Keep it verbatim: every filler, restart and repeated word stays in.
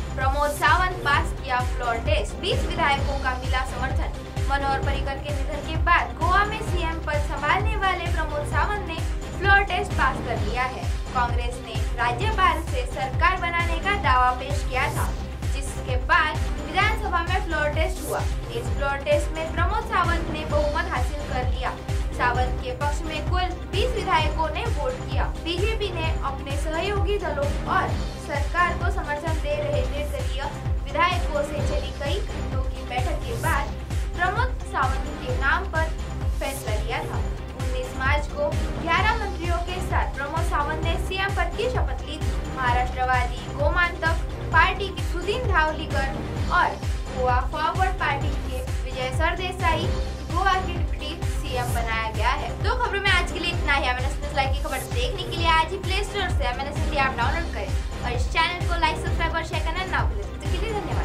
प्रमोद सावंत पास किया floor test, बीस विधायकों का मिला समर्थन। मनोहर पर्रिकर के निधन के बाद गोवा में सीएम पद संभालने वाले प्रमोद सावंत ने फ्लोर टेस्ट पास कर लिया है। कांग्रेस ने राज्यपाल से सरकार बनाने का दावा पेश किया था, जिसके बाद विधानसभा में फ्लोर टेस्ट हुआ। इस फ्लोर टेस्ट में प्रमोद सावंत ने बहुमत हासिल कर लिया। सावंत के पक्ष में कुल बीस विधायकों ने वोट किया। बीजेपी ने अपने सहयोगी दलों और सरकार को समर्थन दे रहे निर्दलीय विधायकों से चली कई घंटों की बैठक के बाद प्रमोद सावंत के नाम पर फैसला लिया था। उन्नीस मार्च को ग्यारह मंत्रियों के साथ प्रमोद सावंत ने सीएम पद की शपथ ली थी। महाराष्ट्रवादी गोमांतक पार्टी के सुदीन धावलीकर और गोवा फॉरवर्ड पार्टी के विजय सरदेसाई गोवा के डिप्टी सीएम बनाया गया है। तो खबरों में आज के लिए इतना ही। एमएनएस लाइव की खबर देखने के लिए आज ही प्ले स्टोर से एमएनएस ऐप डाउनलोड करें और इस चैनल को लाइक, सब्सक्राइब और शेयर करना ना भूलें। तो के लिए धन्यवाद।